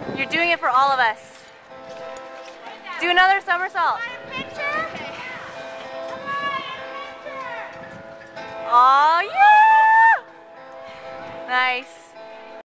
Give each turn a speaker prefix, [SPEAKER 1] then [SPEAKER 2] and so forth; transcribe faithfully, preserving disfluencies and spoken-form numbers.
[SPEAKER 1] You're doing it for all of us. Do another somersault. Oh yeah! Nice.